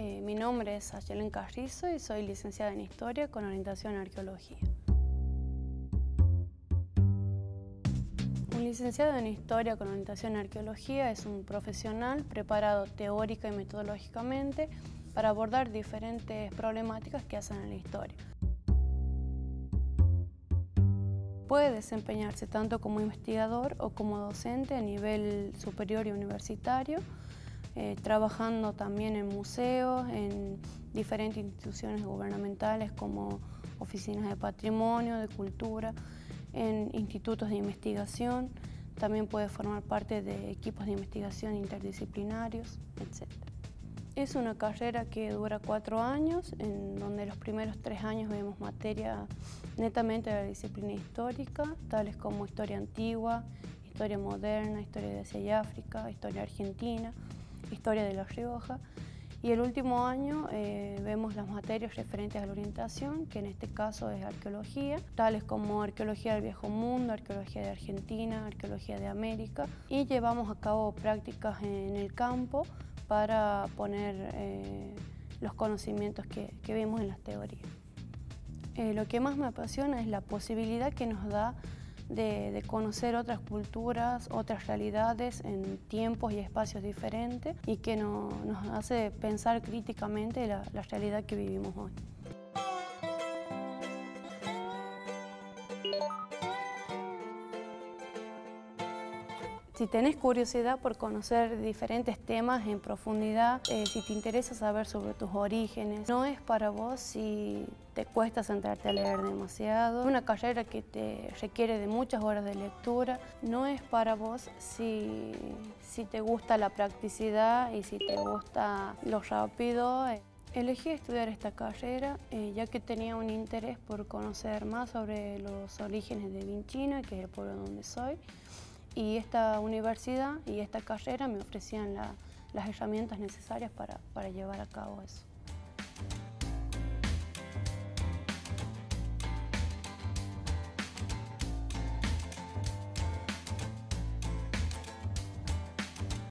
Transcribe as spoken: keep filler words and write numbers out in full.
Eh, mi nombre es Ayelen Carrizo y soy licenciada en Historia con orientación en Arqueología. Un licenciado en Historia con orientación en Arqueología es un profesional preparado teórica y metodológicamente para abordar diferentes problemáticas que hacen en la historia. Puede desempeñarse tanto como investigador o como docente a nivel superior y universitario, eh, trabajando también en museos, en diferentes instituciones gubernamentales como oficinas de patrimonio, de cultura, en institutos de investigación. También puede formar parte de equipos de investigación interdisciplinarios, etcétera. Es una carrera que dura cuatro años, en donde los primeros tres años vemos materia netamente de la disciplina histórica, tales como historia antigua, historia moderna, historia de Asia y África, historia argentina, historia de La Rioja. Y el último año eh, vemos las materias referentes a la orientación, que en este caso es arqueología, tales como arqueología del Viejo Mundo, arqueología de Argentina, arqueología de América, y llevamos a cabo prácticas en el campo para poner eh, los conocimientos que, que vemos en las teorías. Eh, lo que más me apasiona es la posibilidad que nos da de, de conocer otras culturas, otras realidades en tiempos y espacios diferentes y que no, nos hace pensar críticamente la, la realidad que vivimos hoy. Si tenés curiosidad por conocer diferentes temas en profundidad, eh, si te interesa saber sobre tus orígenes, no es para vos si te cuesta sentarte a leer demasiado. Es una carrera que te requiere de muchas horas de lectura. No es para vos si, si te gusta la practicidad y si te gusta lo rápido. Elegí estudiar esta carrera eh, ya que tenía un interés por conocer más sobre los orígenes de Vinchina, que es el pueblo donde soy. Y esta universidad y esta carrera me ofrecían la, las herramientas necesarias para, para llevar a cabo eso.